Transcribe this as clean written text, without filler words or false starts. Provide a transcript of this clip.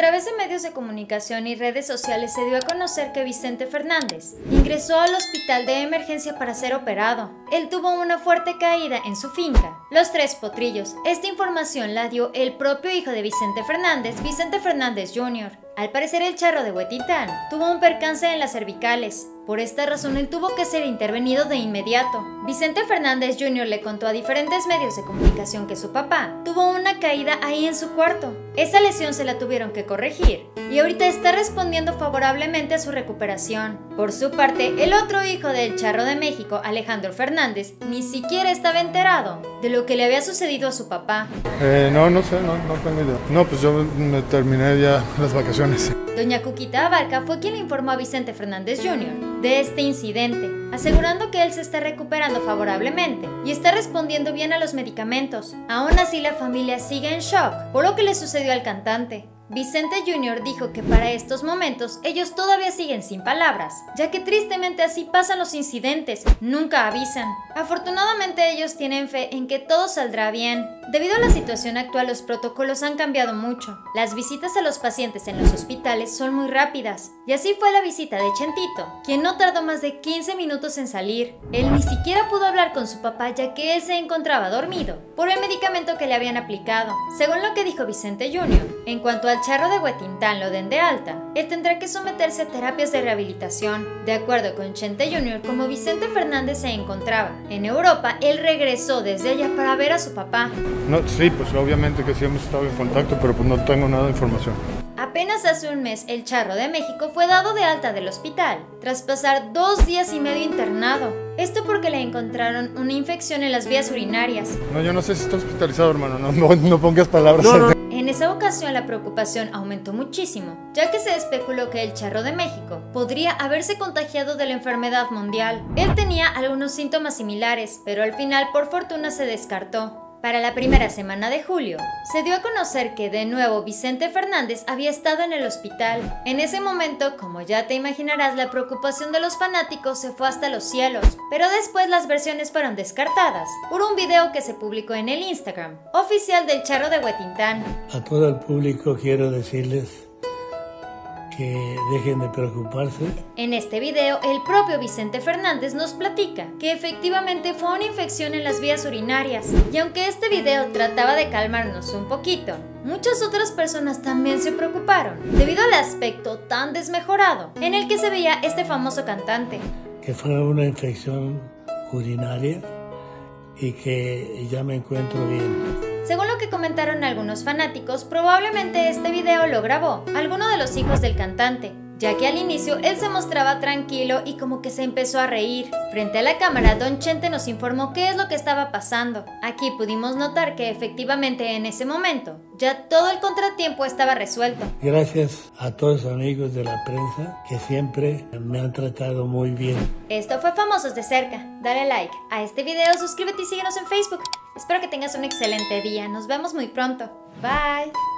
través de medios de comunicación y redes sociales se dio a conocer que Vicente Fernández ingresó al hospital de emergencia para ser operado. Él tuvo una fuerte caída en su finca, Los Tres Potrillos. Esta información la dio el propio hijo de Vicente Fernández Jr. Al parecer el charro de Huetitán tuvo un percance en las cervicales. Por esta razón él tuvo que ser intervenido de inmediato. Vicente Fernández Jr. le contó a diferentes medios de comunicación que su papá tuvo una caída ahí en su cuarto. Esa lesión se la tuvieron que corregir y ahorita está respondiendo favorablemente a su recuperación. Por su parte, el otro hijo del Charro de México, Alejandro Fernández, ni siquiera estaba enterado de lo que le había sucedido a su papá. No sé, no tengo idea. No, pues yo me terminé ya las vacaciones. Doña Cuquita Abarca fue quien le informó a Vicente Fernández Jr. de este incidente, asegurando que él se está recuperando favorablemente y está respondiendo bien a los medicamentos. Aún así, la familia sigue en shock por lo que le sucedió al cantante. Vicente Jr. dijo que para estos momentos ellos todavía siguen sin palabras, ya que tristemente así pasan los incidentes, nunca avisan. Afortunadamente ellos tienen fe en que todo saldrá bien. Debido a la situación actual, los protocolos han cambiado mucho. Las visitas a los pacientes en los hospitales son muy rápidas, y así fue la visita de Chentito, quien no tardó más de 15 minutos en salir. Él ni siquiera pudo hablar con su papá, ya que él se encontraba dormido por el medicamento que le habían aplicado. Según lo que dijo Vicente Jr., en cuanto al charro de Huetitán lo den de alta, él tendrá que someterse a terapias de rehabilitación. De acuerdo con Chente Jr., como Vicente Fernández se encontraba en Europa, él regresó desde allá para ver a su papá. No, sí, pues obviamente que sí hemos estado en contacto, pero pues no tengo nada de información. Apenas hace un mes, el Charro de México fue dado de alta del hospital, tras pasar 2 días y medio internado. Esto porque le encontraron una infección en las vías urinarias. No, yo no sé si está hospitalizado, hermano, no pongas palabras. No. En esa ocasión la preocupación aumentó muchísimo, ya que se especuló que el Charro de México podría haberse contagiado de la enfermedad mundial. Él tenía algunos síntomas similares, pero al final por fortuna se descartó. Para la primera semana de julio, se dio a conocer que de nuevo Vicente Fernández había estado en el hospital. En ese momento, como ya te imaginarás, la preocupación de los fanáticos se fue hasta los cielos, pero después las versiones fueron descartadas por un video que se publicó en el Instagram oficial del Charro de Huetitán. A todo el público quiero decirles que dejen de preocuparse. En este video, el propio Vicente Fernández nos platica que efectivamente fue una infección en las vías urinarias, y aunque este video trataba de calmarnos un poquito, muchas otras personas también se preocuparon debido al aspecto tan desmejorado en el que se veía este famoso cantante. Que fue una infección urinaria y que ya me encuentro bien. Según lo que comentaron algunos fanáticos, probablemente este video lo grabó alguno de los hijos del cantante, ya que al inicio él se mostraba tranquilo y como que se empezó a reír. Frente a la cámara, Don Chente nos informó qué es lo que estaba pasando. Aquí pudimos notar que efectivamente en ese momento ya todo el contratiempo estaba resuelto. Gracias a todos los amigos de la prensa que siempre me han tratado muy bien. Esto fue Famosos de Cerca. Dale like a este video, suscríbete y síguenos en Facebook. Espero que tengas un excelente día. Nos vemos muy pronto. Bye.